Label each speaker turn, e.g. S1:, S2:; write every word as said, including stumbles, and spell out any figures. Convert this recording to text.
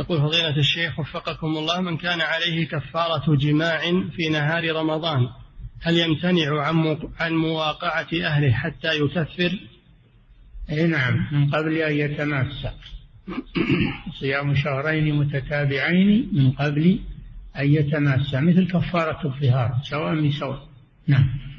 S1: يقول فضيلة الشيخ وفقكم الله، من كان عليه كفارة جماع في نهار رمضان هل يمتنع عن مواقعة أهله حتى يكفر؟
S2: أي نعم، من قبل أن يتماسى، صيام شهرين متتابعين من قبل أن يتماسى، مثل كفارة الظهار سواء بسواء. نعم.